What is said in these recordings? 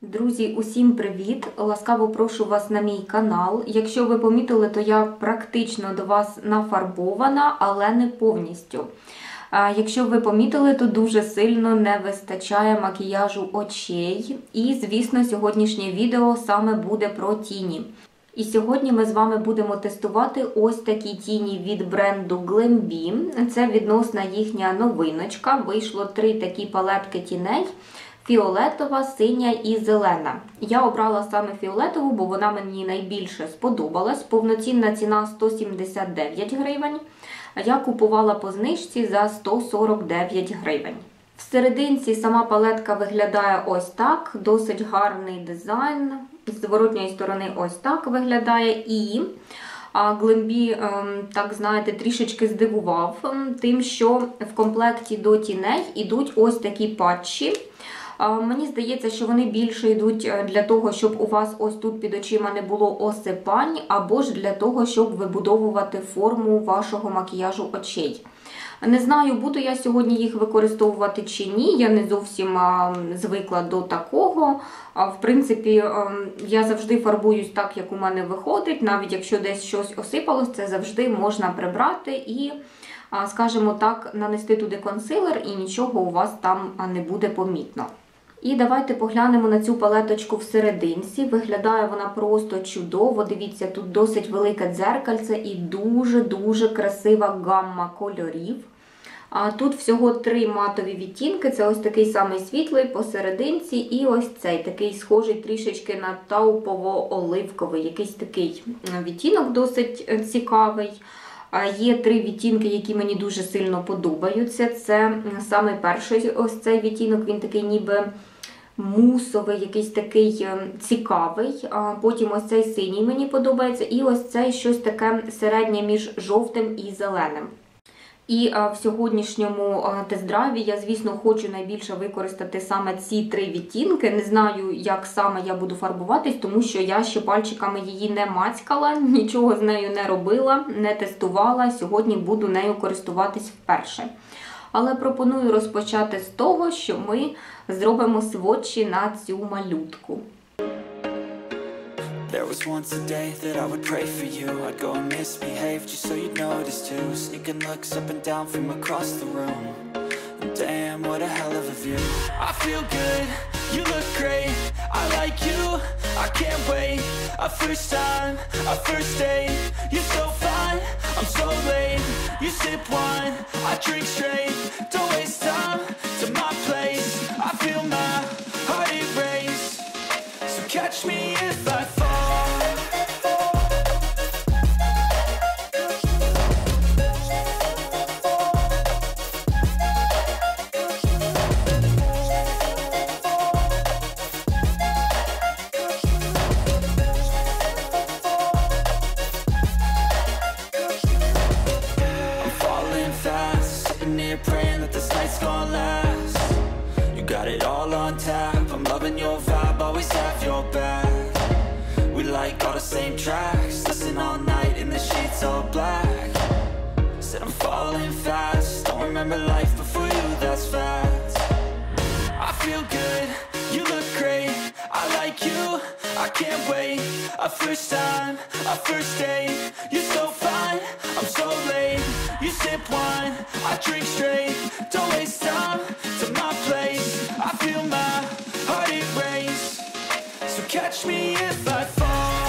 Друзі, усім привіт! Ласкаво прошу вас на мій канал. Якщо ви помітили, то я практично до вас нафарбована, але не повністю. Якщо ви помітили, то дуже сильно не вистачає макіяжу очей. І, звісно, сьогоднішнє відео саме буде про тіні. І сьогодні ми з вами будемо тестувати ось такі тіні від бренду Glambi. Це відносна їхня новиночка. Вийшло 3 такі палетки тіней. Фіолетова, синя і зелена. Я обрала саме фіолетову, бо вона мені найбільше сподобалась. Повноцінна ціна 179 гривень. Я купувала по знижці за 149 гривень. Всерединці сама палетка виглядає ось так. Досить гарний дизайн. З зворотньої сторони ось так виглядає. І Glambi, так знаєте, трішечки здивував тим, що в комплекті до тіней йдуть ось такі патчі. Мені здається, що вони більше йдуть для того, щоб у вас ось тут під очима не було осипань, або ж для того, щоб вибудовувати форму вашого макіяжу очей. Не знаю, буду я сьогодні їх використовувати чи ні, я не зовсім звикла до такого. В принципі, я завжди фарбуюсь так, як у мене виходить, навіть якщо десь щось осипалось, це завжди можна прибрати і, скажімо так, нанести туди консилер і нічого у вас там не буде помітно. І давайте поглянемо на цю палеточку всерединці. Виглядає вона просто чудово. Дивіться, тут досить велике дзеркальце і дуже-дуже красива гамма кольорів. Тут всього 3 матові відтінки. Це ось такий самий світлий посерединці і ось цей, такий схожий трішечки на таупово-оливковий. Якийсь такий відтінок досить цікавий. Є 3 відтінки, які мені дуже сильно подобаються. Це саме перший ось цей відтінок, він такий ніби мусовий, якийсь такий цікавий. Потім ось цей синій мені подобається. І ось цей щось таке середнє між жовтим і зеленим. І в сьогоднішньому тест-драйві я, звісно, хочу найбільше використати саме ці 3 відтінки. Не знаю, як саме я буду фарбуватись, тому що я ще пальчиками її не мацькала, нічого з нею не робила, не тестувала. Сьогодні буду нею користуватись вперше. Але пропоную розпочати з того, що ми зробимо сводчі на цю малютку. There was once a day that I would pray for you. I'd go and misbehave just so you'd notice too. Sneaking looks up and down from across the room. And damn, what a hell of a view. I feel good, you look great. I like you, I can't wait. A first time, a first date. You're so fine, I'm so late. You sip wine, I drink straight. Don't waste time to my place. I feel my heart erase. So catch me if I fall. Same tracks, listen all night in the sheets all black. Said I'm falling fast, don't remember life before you, that's facts. I feel good, you look great. I like you, I can't wait. A first time, a first date. You're so fine, I'm so late. You sip wine, I drink straight. Don't waste time to my place. I feel my heart erase. So catch me if I fall.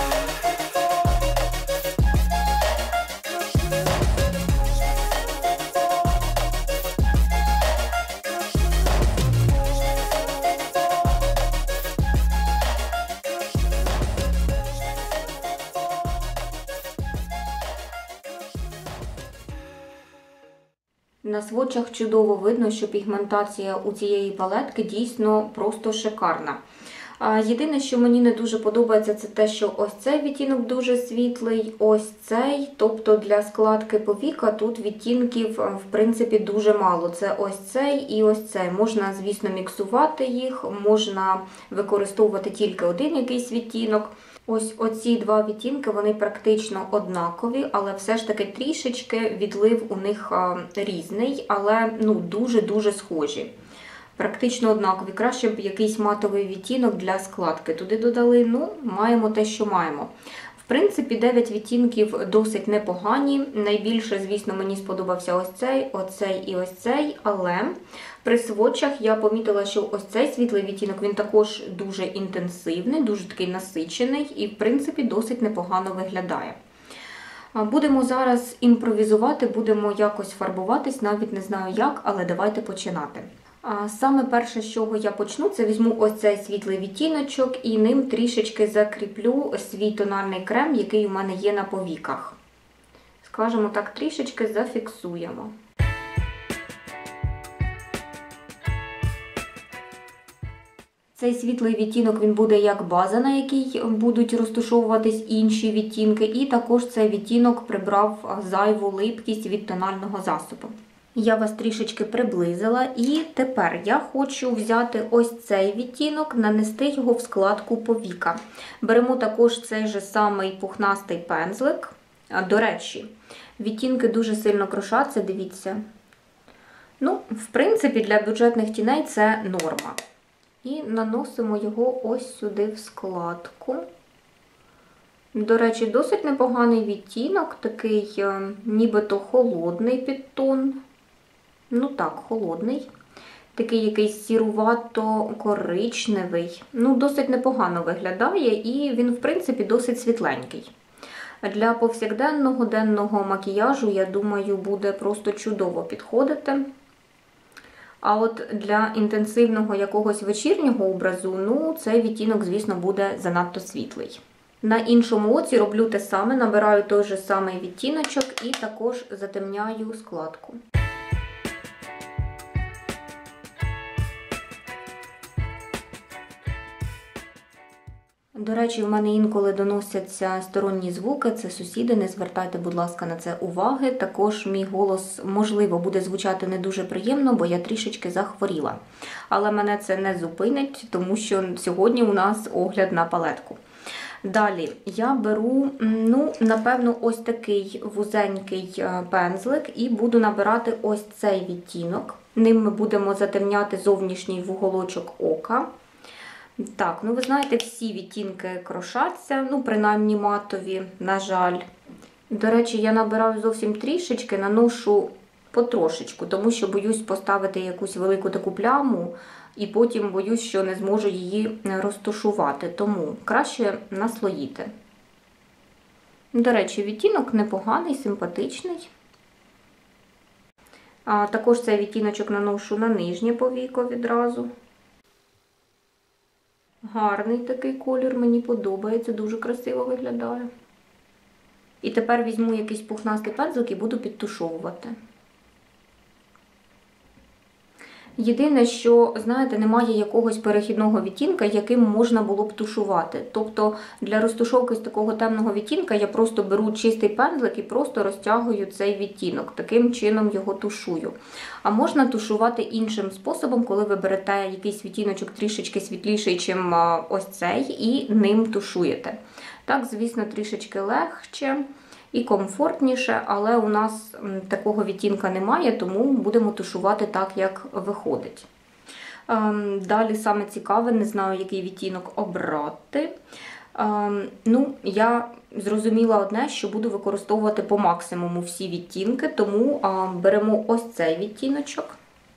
На сводчах чудово видно, що пігментація у цієї палетки дійсно просто шикарна. Єдине, що мені не дуже подобається, це те, що ось цей відтінок дуже світлий, ось цей, тобто для складки повіка тут відтінків, в принципі, дуже мало. Це ось цей і ось цей. Можна, звісно, міксувати їх, можна використовувати тільки один якийсь відтінок. Ось оці 2 відтінки, вони практично однакові, але все ж таки трішечки відлив у них різний, але дуже-дуже схожі. практично однакові. Краще б якийсь матовий відтінок для складки туди додали, ну, маємо те, що маємо. В принципі, 9 відтінків досить непогані. Найбільше, звісно, мені сподобався ось цей, оцей і ось цей, але при сводчах я помітила, що ось цей світлий відтінок, він також дуже інтенсивний, дуже такий насичений і, в принципі, досить непогано виглядає. Будемо зараз імпровізувати, будемо якось фарбуватись, навіть не знаю як, але давайте починати. Саме перше, з чого я почну, це візьму ось цей світлий відтіночок і ним трішечки закріплю свій тональний крем, який у мене є на повіках. Скажімо так, трішечки зафіксуємо. Цей світлий відтінок, він буде як база, на якій будуть розташовуватись інші відтінки, і також цей відтінок прибрав зайву липкість від тонального засобу. Я вас трішечки приблизила, і тепер я хочу взяти ось цей відтінок, нанести його в складку повіка. Беремо також цей же самий пухнастий пензлик. До речі, відтінки дуже сильно крошаться, дивіться. Ну, в принципі, для бюджетних тіней це норма. І наносимо його ось сюди в складку. До речі, досить непоганий відтінок, такий нібито холодний підтон. Ну так, холодний. Такий якийсь сірувато-коричневий. Ну, досить непогано виглядає і він, в принципі, досить світленький. Для повсякденного, денного макіяжу, я думаю, буде просто чудово підходити. А от для інтенсивного якогось вечірнього образу, ну, цей відтінок, звісно, буде занадто світлий. На іншому оці роблю те саме, набираю той же самий відтіночок і також затемняю складку. До речі, в мене інколи доносяться сторонні звуки, це сусіди, не звертайте, будь ласка, на це уваги. Також мій голос, можливо, буде звучати не дуже приємно, бо я трішечки захворіла. Але мене це не зупинить, тому що сьогодні у нас огляд на палетку. Далі я беру, ну, напевно, ось такий вузенький пензлик і буду набирати ось цей відтінок. Ним ми будемо затемняти зовнішній вуголочок ока. Так, ну ви знаєте, всі відтінки крошаться, ну принаймні матові, на жаль. До речі, я набираю зовсім трішечки, наношу потрошечку, тому що боюсь поставити якусь велику таку пляму і потім боюсь, що не зможу її розтушувати, тому краще наслоїти. До речі, відтінок непоганий, симпатичний. Також цей відтіночок наношу на нижнє повіко відразу. Гарний такий колір, мені подобається, дуже красиво виглядає. І тепер візьму якийсь пухнастий пензлик і буду підтушовувати. Єдине, що, знаєте, немає якогось перехідного відтінка, яким можна було б тушувати. Тобто для розтушовки з такого темного відтінка я просто беру чистий пензлик і просто розтягую цей відтінок. Таким чином його тушую. А можна тушувати іншим способом, коли ви берете якийсь відтіночок трішечки світліший, ніж ось цей, і ним тушуєте. Так, звісно, трішечки легше і комфортніше, але у нас такого відтінка немає, тому будемо тушувати так, як виходить. Далі саме цікаве, не знаю, який відтінок обрати. Ну, я зрозуміла одне, що буду використовувати по максимуму всі відтінки, тому беремо ось цей відтіночок.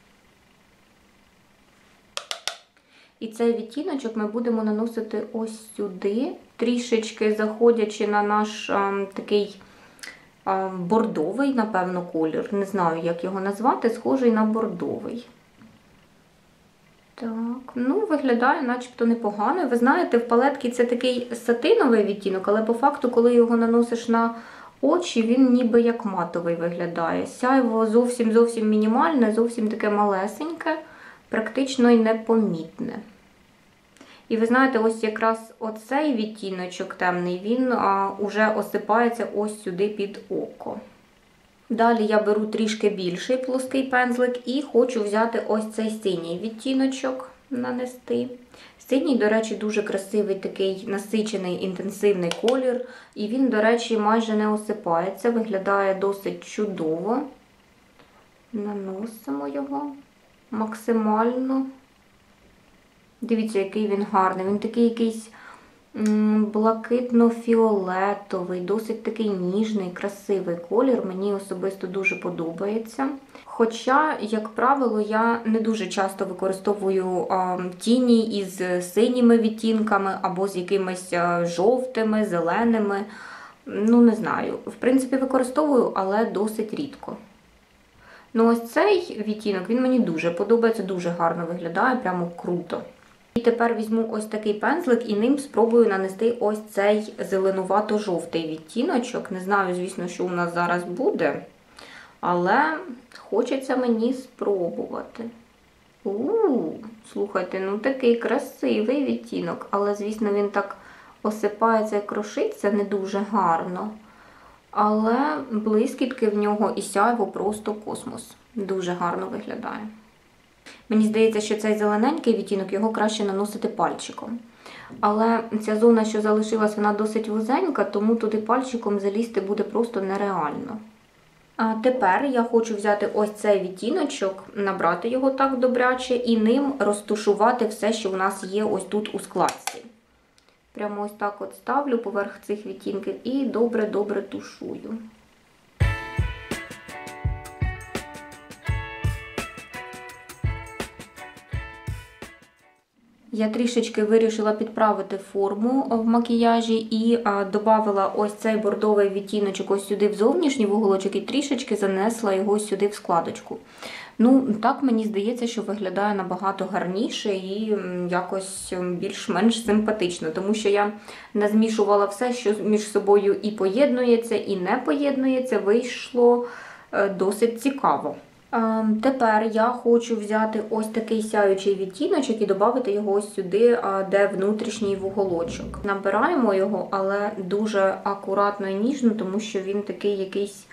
І цей відтіночок ми будемо наносити ось сюди, трішечки заходячи на наш такий бордовий, напевно, колір. Не знаю, як його назвати, схожий на бордовий. Так, ну, виглядає начебто непогано. Ви знаєте, в палетці це такий сатиновий відтінок, але по факту, коли його наносиш на очі, він ніби як матовий виглядає. Сяйво зовсім мінімальне, зовсім таке малесеньке, практично і непомітне. І ви знаєте, ось якраз оцей відтіночок темний, він уже осипається ось сюди під око. Далі я беру трішки більший плоский пензлик і хочу взяти ось цей синій відтіночок нанести. Синій, до речі, дуже красивий такий насичений, інтенсивний колір. І він, до речі, майже не осипається, виглядає досить чудово. Наносимо його. максимально. Дивіться, який він гарний. Він такий якийсь блакитно-фіолетовий, досить такий ніжний, красивий колір. Мені особисто дуже подобається. Хоча, як правило, я не дуже часто використовую тіні із синіми відтінками або з якимись жовтими, зеленими. Ну, не знаю. В принципі, використовую, але досить рідко. Ну, ось цей відтінок, він мені дуже подобається, дуже гарно виглядає, прямо круто. І тепер візьму ось такий пензлик і ним спробую нанести ось цей зеленувато-жовтий відтіночок. Не знаю, звісно, що у нас зараз буде, але хочеться мені спробувати. Слухайте, ну такий красивий відтінок, але, звісно, він так осипається і крошиться не дуже гарно. Але блискітки в нього і сяйво просто космос. Дуже гарно виглядає. Мені здається, що цей зелененький відтінок, його краще наносити пальчиком. Але ця зона, що залишилась, вона досить вузенька, тому туди пальчиком залізти буде просто нереально. А тепер я хочу взяти ось цей відтіночок, набрати його так добряче і ним розтушувати все, що у нас є ось тут у складці. Прямо ось так от ставлю поверх цих відтінків і добре-добре тушую. Я трішечки вирішила підправити форму в макіяжі і додала ось цей бордовий відтіночок ось сюди в зовнішній вуголочок і трішечки занесла його сюди в складочку. Ну, так мені здається, що виглядає набагато гарніше і якось більш-менш симпатично, тому що я не змішувала все, що між собою і поєднується, і не поєднується, вийшло досить цікаво. Тепер я хочу взяти ось такий сяючий відтіночок і додати його ось сюди, де внутрішній вуголочок. Набираємо його, але дуже акуратно і ніжно, тому що він такий якийсь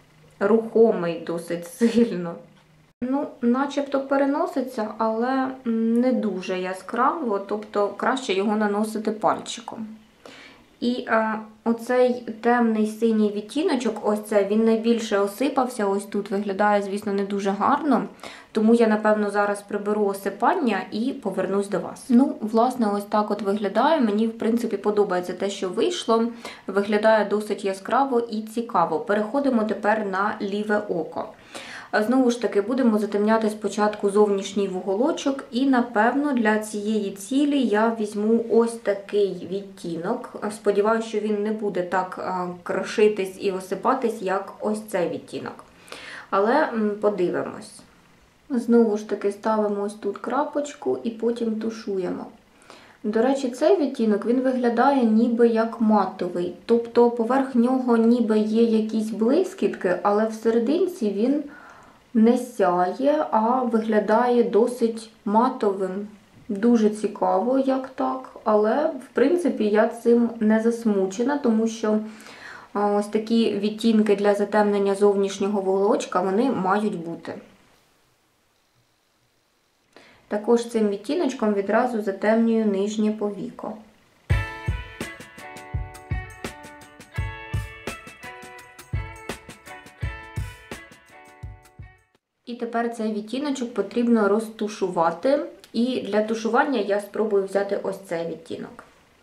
рухомий досить сильно. Ну, начебто переноситься, але не дуже яскраво, тобто краще його наносити пальчиком. І оцей темний синій відтіночок, ось це, він найбільше осипався, ось тут виглядає, звісно, не дуже гарно, тому я, напевно, зараз приберу осипання і повернусь до вас. Ну, власне, ось так от виглядає, мені, в принципі, подобається те, що вийшло, виглядає досить яскраво і цікаво. Переходимо тепер на ліве око. Знову ж таки, будемо затемняти спочатку зовнішній вуголочок і, напевно, для цієї цілі я візьму ось такий відтінок. Сподіваюся, що він не буде так крошитись і осипатись, як ось цей відтінок. Але подивимось. Знову ж таки, ставимо ось тут крапочку і потім тушуємо. До речі, цей відтінок, він виглядає ніби як матовий. Тобто поверх нього ніби є якісь блискітки, але всерединці він не сяє, а виглядає досить матовим. Дуже цікаво, як так. Але, в принципі, я цим не засмучена, тому що ось такі відтінки для затемнення зовнішнього вуголочка, вони мають бути. Також цим відтіночком відразу затемнюю нижнє повіко. І тепер цей відтіночок потрібно розтушувати. І для тушування я спробую взяти ось цей відтінок.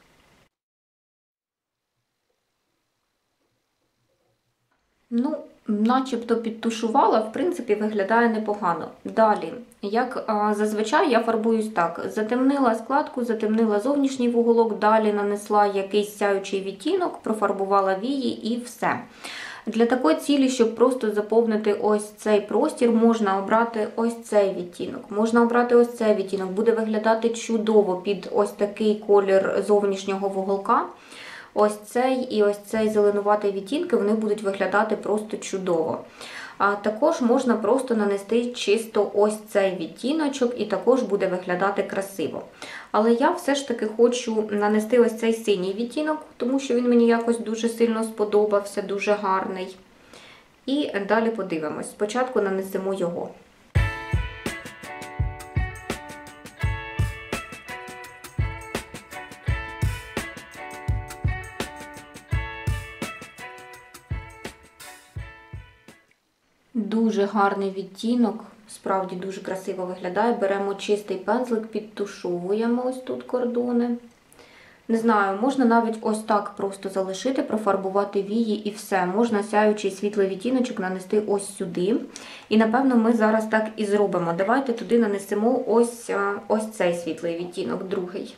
Ну, начебто підтушувала, в принципі, виглядає непогано. Далі, як зазвичай, я фарбуюсь так. Затемнила складку, затемнила зовнішній вуголок, далі нанесла якийсь сяючий відтінок, профарбувала вії і все. Для такої цілі, щоб просто заповнити ось цей простір, можна обрати ось цей відтінок. Можна обрати ось цей відтінок. Буде виглядати чудово під ось такий колір зовнішнього вуголка. Ось цей і ось цей зеленуватий відтінки, вони будуть виглядати просто чудово. А також можна просто нанести чисто ось цей відтіночок і також буде виглядати красиво. Але я все ж таки хочу нанести ось цей синій відтінок, тому що він мені якось дуже сильно сподобався, дуже гарний. І далі подивимось. Спочатку нанесемо його. Дуже гарний відтінок. Справді дуже красиво виглядає. Беремо чистий пензлик, підтушовуємо ось тут кордони. Не знаю, можна навіть ось так просто залишити, профарбувати вії і все. Можна сяючий світлий відтіночок нанести ось сюди. І, напевно, ми зараз так і зробимо. Давайте туди нанесемо ось цей світлий відтінок, другий.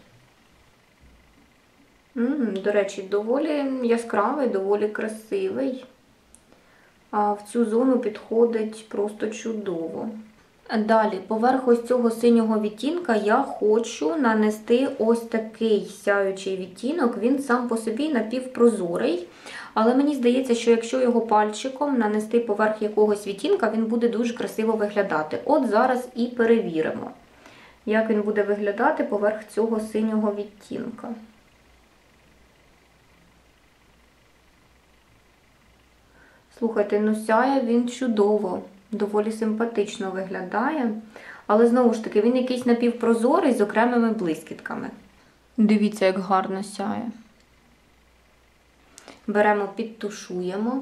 До речі, доволі яскравий, доволі красивий. А в цю зону підходить просто чудово. Далі, поверх ось цього синього відтінка я хочу нанести ось такий сяючий відтінок. Він сам по собі напівпрозорий. Але мені здається, що якщо його пальчиком нанести поверх якогось відтінка, він буде дуже красиво виглядати. От зараз і перевіримо, як він буде виглядати поверх цього синього відтінка. Слухайте, ну сяє він чудово, доволі симпатично виглядає. Але знову ж таки, він якийсь напівпрозорий з окремими блискітками. Дивіться, як гарно сяє. Беремо, підтушуємо.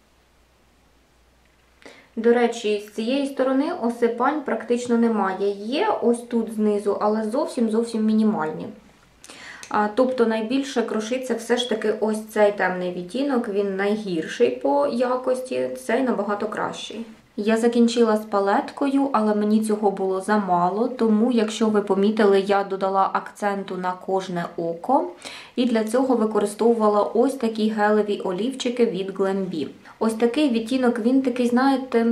До речі, з цієї сторони осипань практично немає. Є ось тут знизу, але зовсім мінімальні. Тобто найбільше крошиться все ж таки ось цей темний відтінок, він найгірший по якості, цей набагато кращий. Я закінчила з палеткою, але мені цього було замало, тому, якщо ви помітили, я додала акценту на кожне око. І для цього використовувала ось такі гелеві олівчики від Glambi. Ось такий відтінок, він такий, знаєте,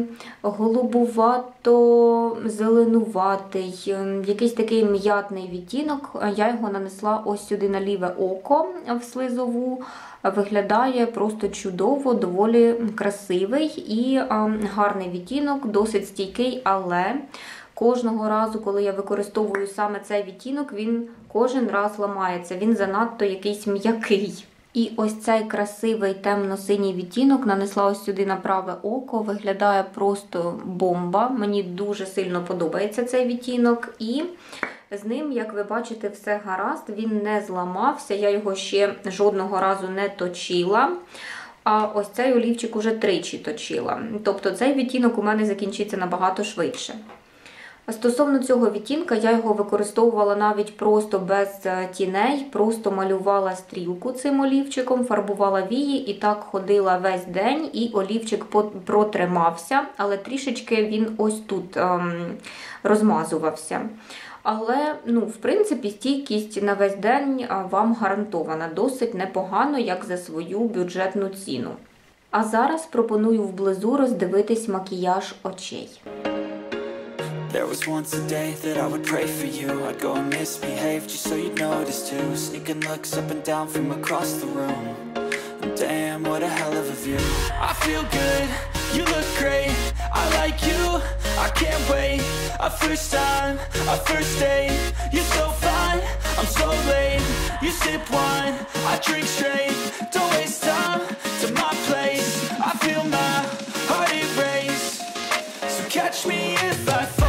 голубувато-зеленуватий, якийсь такий м'ятний відтінок. Я його нанесла ось сюди на ліве око в слизову. Виглядає просто чудово, доволі красивий і гарний відтінок, досить стійкий, але кожного разу, коли я використовую саме цей відтінок, він кожен раз ламається, він занадто якийсь м'який. І ось цей красивий темно-синій відтінок нанесла ось сюди на праве око, виглядає просто бомба, мені дуже сильно подобається цей відтінок і з ним, як ви бачите, все гаразд, він не зламався, я його ще жодного разу не точила, а ось цей олівчик уже тричі точила. Тобто цей відтінок у мене закінчиться набагато швидше. Стосовно цього відтінка, я його використовувала навіть просто без тіней, просто малювала стрілку цим олівчиком, фарбувала вії і так ходила весь день, і олівчик протримався, але трішечки він ось тут розмазувався. Але, в принципі, стійкість на весь день вам гарантована. Досить непогано, як за свою бюджетну ціну. А зараз пропоную вблизу роздивитись макіяж очей. There was once a day that I would pray for you. I'd go and misbehave just so you'd notice too. Sneaking looks up and down from across the room. And damn, what a hell of a view. I feel good, you look great. I like you, I can't wait. A first time, a first date. You're so fine, I'm so late. You sip wine, I drink straight. Don't waste time to my place. I feel my heart erase. So catch me if I fall.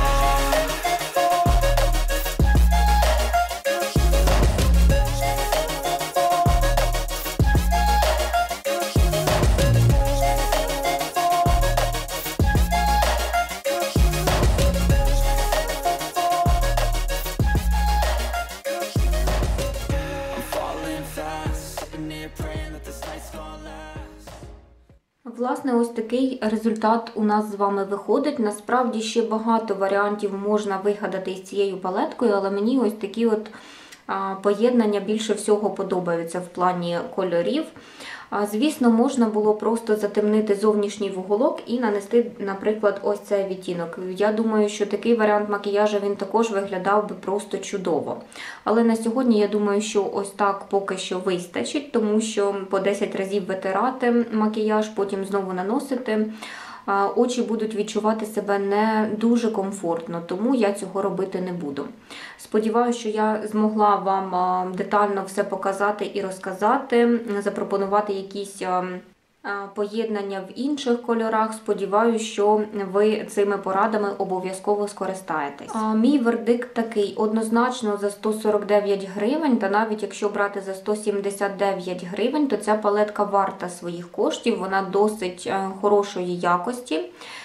Власне, ось такий результат у нас з вами виходить. Насправді, ще багато варіантів можна вигадати із цією палеткою, але мені ось такі от поєднання більше всього подобаються в плані кольорів. Звісно, можна було просто затемнити зовнішній вуголок і нанести, наприклад, ось цей відтінок. Я думаю, що такий варіант макіяжу він також виглядав би просто чудово. Але на сьогодні я думаю, що ось так поки що вистачить, тому що по 10 разів витирати макіяж, потім знову наносити, очі будуть відчувати себе не дуже комфортно, тому я цього робити не буду. Сподіваюся, що я змогла вам детально все показати і розказати, запропонувати якісь поєднання в інших кольорах. Сподіваюся, що ви цими порадами обов'язково скористаєтесь. Мій вердикт такий: однозначно за 149 гривень, та навіть якщо брати за 179 гривень, то ця палетка варта своїх коштів, вона досить хорошої якості.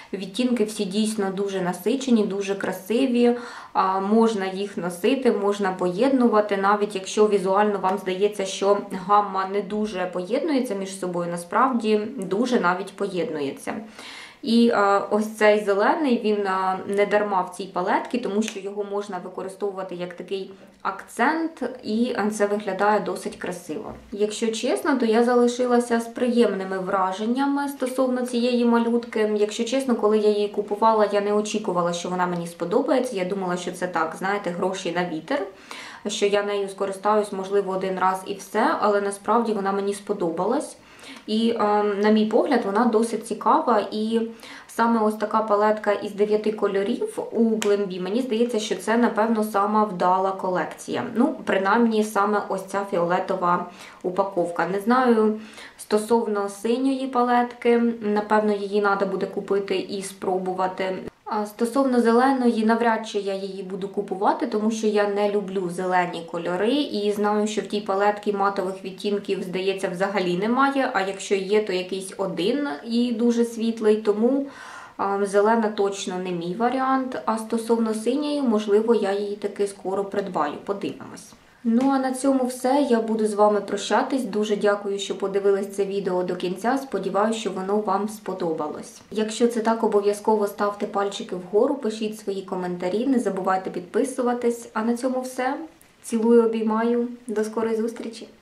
Відтінки всі дійсно дуже насичені, дуже красиві, можна їх носити, можна поєднувати, навіть якщо візуально вам здається, що гамма не дуже поєднується між собою, насправді дуже навіть поєднується. І ось цей зелений, він не дарма в цій палетці, тому що його можна використовувати як такий акцент, і це виглядає досить красиво. Якщо чесно, то я залишилася з приємними враженнями стосовно цієї малютки. Якщо чесно, коли я її купувала, я не очікувала, що вона мені сподобається. Я думала, що це так, знаєте, гроші на вітер, що я нею скористаюсь, можливо, один раз і все, але насправді вона мені сподобалась. І, на мій погляд, вона досить цікава, і саме ось така палетка із 9 кольорів у Glambi, мені здається, що це, напевно, сама вдала колекція. Ну, принаймні, саме ось ця фіолетова упаковка. Не знаю, стосовно синьої палетки, напевно, її треба буде купити і спробувати. А стосовно зеленої, навряд чи я її буду купувати, тому що я не люблю зелені кольори і знаю, що в тій палетці матових відтінків, здається, взагалі немає, а якщо є, то якийсь один і дуже світлий, тому зелена точно не мій варіант, а стосовно синьої, можливо, я її таки скоро придбаю, подивимось. Ну а на цьому все, я буду з вами прощатись. Дуже дякую, що подивились це відео до кінця, сподіваюся, що воно вам сподобалось. Якщо це так, обов'язково ставте пальчики вгору, пишіть свої коментарі, не забувайте підписуватись. А на цьому все. Цілую, обіймаю, до скорої зустрічі!